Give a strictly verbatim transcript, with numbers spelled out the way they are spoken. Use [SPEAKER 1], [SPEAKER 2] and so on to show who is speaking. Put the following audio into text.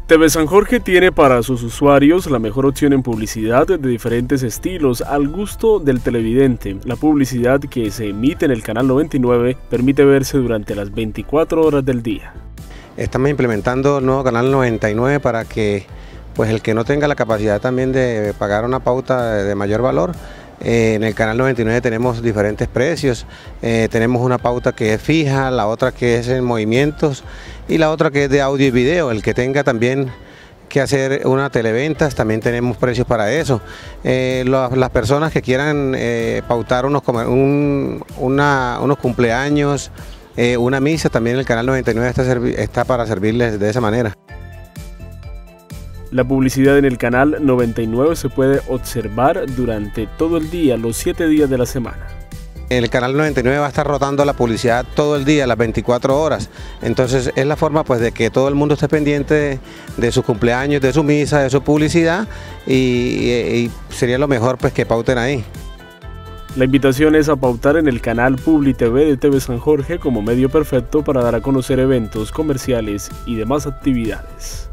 [SPEAKER 1] T V San Jorge tiene para sus usuarios la mejor opción en publicidad de diferentes estilos al gusto del televidente. La publicidad que se emite en el canal noventa y nueve permite verse durante las veinticuatro horas del día.
[SPEAKER 2] Estamos implementando el nuevo canal noventa y nueve para que pues, el que no tenga la capacidad también de pagar una pauta de mayor valor, eh, en el canal noventa y nueve tenemos diferentes precios. Eh, tenemos una pauta que es fija, la otra que es en movimientos y la otra que es de audio y video. El que tenga también que hacer una televentas, también tenemos precios para eso. Eh, lo, las personas que quieran eh, pautar unos, un, una, unos cumpleaños, eh, una misa, también el canal noventa y nueve está, está para servirles de esa manera.
[SPEAKER 1] La publicidad en el canal noventa y nueve se puede observar durante todo el día, los siete días de la semana.
[SPEAKER 2] El canal noventa y nueve va a estar rotando la publicidad todo el día, las veinticuatro horas. Entonces es la forma pues, de que todo el mundo esté pendiente de, de sus cumpleaños, de su misa, de su publicidad y, y, y sería lo mejor pues, que pauten ahí.
[SPEAKER 1] La invitación es a pautar en el canal Publi T V de T V San Jorge como medio perfecto para dar a conocer eventos comerciales y demás actividades.